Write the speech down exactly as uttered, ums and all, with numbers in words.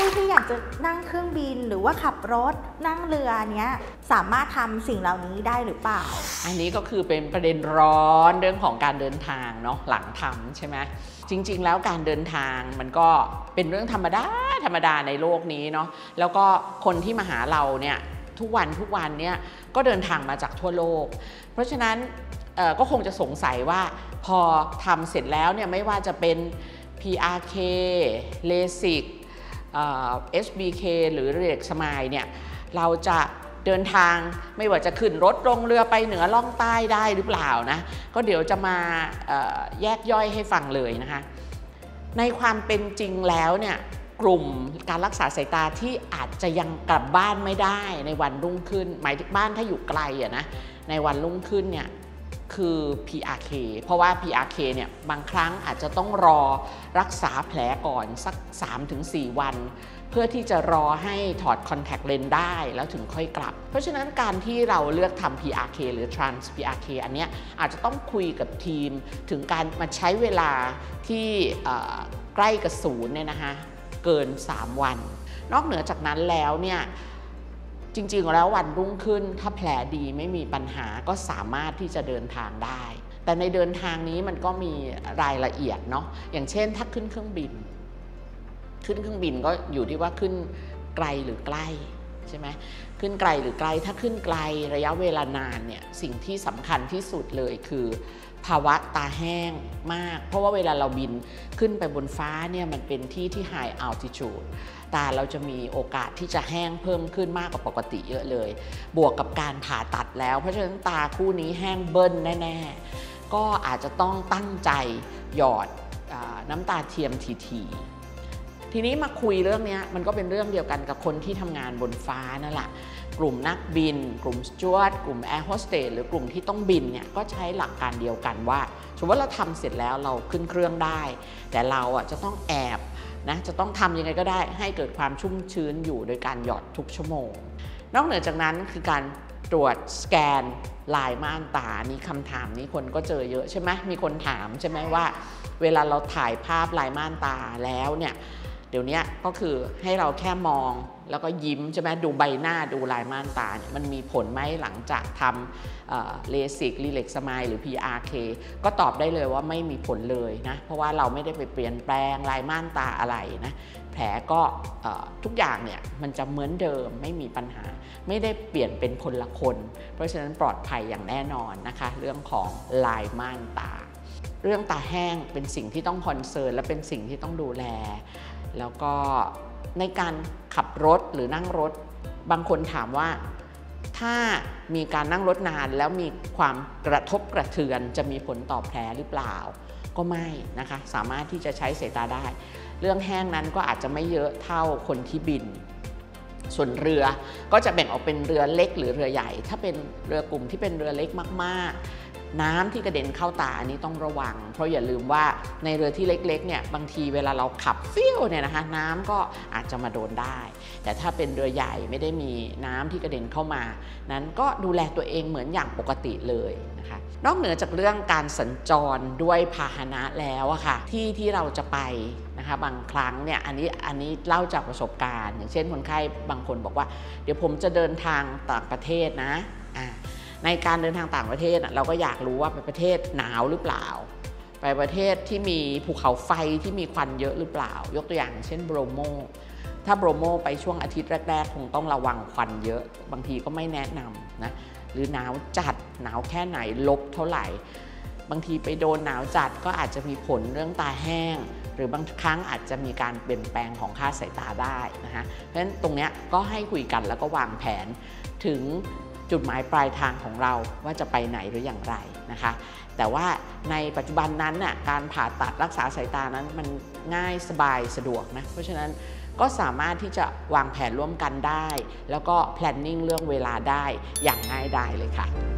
ที่อยากจะนั่งเครื่องบินหรือว่าขับรถนั่งเรือเนี้ยสามารถทำสิ่งเหล่านี้ได้หรือเปล่าอันนี้ก็คือเป็นประเด็นร้อนเรื่องของการเดินทางเนาะหลังทำใช่ไหมจริงๆแล้วการเดินทางมันก็เป็นเรื่องธรรมดาธรรมดาในโลกนี้เนาะแล้วก็คนที่มาหาเราเนี่ยทุกวันทุกวันเนี่ยก็เดินทางมาจากทั่วโลกเพราะฉะนั้นก็คงจะสงสัยว่าพอทำเสร็จแล้วเนี่ยไม่ว่าจะเป็น พี อาร์ เค เลสิก เอช บี เค หรือเรียกสมายเนี่ยเราจะเดินทางไม่ว่าจะขึ้นรถลงเรือไปเหนือล่องใต้ได้หรือเปล่านะก็เดี๋ยวจะมาแยกย่อยให้ฟังเลยนะคะในความเป็นจริงแล้วเนี่ยกลุ่มการรักษาสายตาที่อาจจะยังกลับบ้านไม่ได้ในวันรุ่งขึ้นหมายถึงบ้านถ้าอยู่ไกลอะนะในวันรุ่งขึ้นเนี่ยคือ พี อาร์ เค เพราะว่า พี อาร์ เค เนี่ยบางครั้งอาจจะต้องรอรักษาแผลก่อนสัก สามถึงสี่ วันเพื่อที่จะรอให้ถอดคอนแทคเลนส์ได้แล้วถึงค่อยกลับเพราะฉะนั้นการที่เราเลือกทำ พี อาร์ เค หรือ Trans พี อาร์ เค อันเนี้ยอาจจะต้องคุยกับทีมถึงการมาใช้เวลาที่ใกล้กับศูนย์เนี่ยนะคะเกินสามวันนอกเหนือจากนั้นแล้วเนี่ยจริงๆแล้ววันรุ่งขึ้นถ้าแผลดีไม่มีปัญหาก็สามารถที่จะเดินทางได้แต่ในเดินทางนี้มันก็มีรายละเอียดเนาะอย่างเช่นถ้าขึ้นเครื่องบินขึ้นเครื่องบินก็อยู่ที่ว่าขึ้นไกลหรือใกล้ใช่ไหมขึ้นไกลหรือไกลถ้าขึ้นไกลระยะเวลานานเนี่ยสิ่งที่สำคัญที่สุดเลยคือภาวะตาแห้งมากเพราะว่าเวลาเราบินขึ้นไปบนฟ้าเนี่ยมันเป็นที่ที่ high altitude ตาเราจะมีโอกาสที่จะแห้งเพิ่มขึ้นมากกว่าปกติเยอะเลยบวกกับการผ่าตัดแล้วเพราะฉะนั้นตาคู่นี้แห้งเบิ้ลแน่ๆก็อาจจะต้องตั้งใจหยอดน้ำตาเทียมทีๆทีนี้มาคุยเรื่องนี้มันก็เป็นเรื่องเดียวกันกับคนที่ทำงานบนฟ้านั่นแหละกลุ่มนักบินกลุ่มสจ๊วตกลุ่มแอร์โฮสเตสหรือกลุ่มที่ต้องบินเนี่ยก็ใช้หลักการเดียวกันว่าสมมติว่าเราทำเสร็จแล้วเราขึ้นเครื่องได้แต่เราอ่ะจะต้องแอบนะจะต้องทำยังไงก็ได้ให้เกิดความชุ่มชื้นอยู่โดยการหยอดทุกชั่วโมงนอกเหนือจากนั้นคือการตรวจสแกนลายม่านตานี่คำถามนี้คนก็เจอเยอะใช่ไหมมีคนถามใช่ไหมว่าเวลาเราถ่ายภาพลายม่านตาแล้วเนี่ยเดี๋ยวนี้ก็คือให้เราแค่มองแล้วก็ยิ้มใช่ไหมดูใบหน้าดูลายม่านตาเนี่ยมันมีผลไหมหลังจากทำเลสิกรีเล็กสมายหรือ พี อาร์ เค ก็ตอบได้เลยว่าไม่มีผลเลยนะเพราะว่าเราไม่ได้ไปเปลี่ยนแปลงลายม่านตาอะไรนะแผลก็ทุกอย่างเนี่ยมันจะเหมือนเดิมไม่มีปัญหาไม่ได้เปลี่ยนเป็นคนละคนเพราะฉะนั้นปลอดภัยอย่างแน่นอนนะคะเรื่องของลายม่านตาเรื่องตาแห้งเป็นสิ่งที่ต้องคอนเซิร์นและเป็นสิ่งที่ต้องดูแลแล้วก็ในการขับรถหรือนั่งรถบางคนถามว่าถ้ามีการนั่งรถนานแล้วมีความกระทบกระเทือนจะมีผลต่อแผลหรือเปล่าก็ไม่นะคะสามารถที่จะใช้สายตาได้เรื่องแห้งนั้นก็อาจจะไม่เยอะเท่าคนที่บินส่วนเรือก็จะแบ่งออกเป็นเรือเล็กหรือเรือใหญ่ถ้าเป็นเรือกลุ่มที่เป็นเรือเล็กมากๆน้ำที่กระเด็นเข้าตาอันนี้ต้องระวังเพราะอย่าลืมว่าในเรือที่เล็กๆเนี่ยบางทีเวลาเราขับฟิวเนี่ยนะคะน้ำก็อาจจะมาโดนได้แต่ถ้าเป็นเรือใหญ่ไม่ได้มีน้ำที่กระเด็นเข้ามานั้นก็ดูแลตัวเองเหมือนอย่างปกติเลยนะคะนอกเหนือจากเรื่องการสัญจรด้วยพาหนะแล้วอะค่ะที่ที่เราจะไปนะคะบางครั้งเนี่ยอันนี้อันนี้เล่าจากประสบการณ์อย่างเช่นคนไข้บางคนบอกว่าเดี๋ยวผมจะเดินทางต่างประเทศนะอ่าในการเดินทางต่างประเทศเราก็อยากรู้ว่าไปประเทศหนาวหรือเปล่าไปประเทศที่มีภูเขาไฟที่มีควันเยอะหรือเปล่ายกตัวอย่างเช่นโบรโมถ้าโบรโมไปช่วงอาทิตย์แรกๆคงต้องระวังควันเยอะบางทีก็ไม่แนะนำนะหรือหนาวจัดหนาวแค่ไหนลบเท่าไหร่บางทีไปโดนหนาวจัดก็อาจจะมีผลเรื่องตาแห้งหรือบางครั้งอาจจะมีการเปลี่ยนแปลงของค่าสายตาได้นะคะเพราะฉะนั้นตรงนี้ก็ให้คุยกันแล้วก็วางแผนถึงจุดหมายปลายทางของเราว่าจะไปไหนหรืออย่างไรนะคะแต่ว่าในปัจจุบันนั้นน่ะการผ่าตัดรักษาสายตานั้นมันง่ายสบายสะดวกนะเพราะฉะนั้นก็สามารถที่จะวางแผนร่วมกันได้แล้วก็ planning เรื่องเวลาได้อย่างง่ายดายเลยค่ะ